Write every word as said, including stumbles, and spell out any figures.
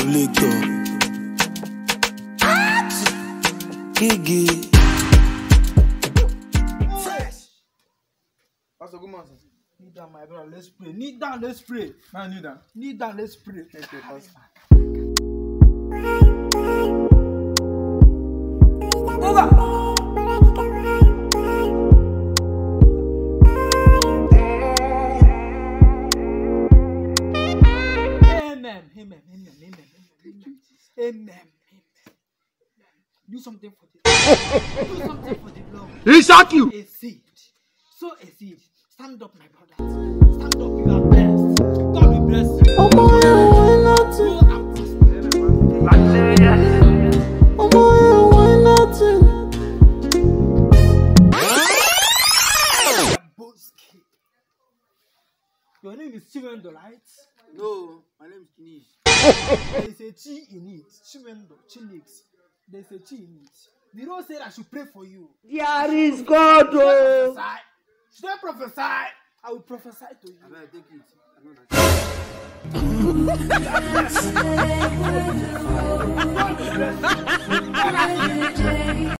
calculator. Gigi. Fresh. Pastor, good morning. Kneel down, my brother. Let's pray. Kneel down. Let's pray. Man, kneel down. Kneel down. Let's pray. Let's pray, Pastor. Over. Amen. Amen. Amen. Amen. Amen. Amen. Do something for the Do something for the Lord. He shot you. A seed. Sow a seed. Stand up, my brothers. Stand up. You are blessed. God will bless you. Oh boy, why not? Go and prosper. Oh boy, why not? Your name is Chimendo, right? No, my name is Kinish. There is a chi in it. Chimendo, Chinix. There is a chi in it. The Lord said I should pray for you. There is God. Should I prophesy? Should I prophesy? I will prophesy to you. I better take it. I know that.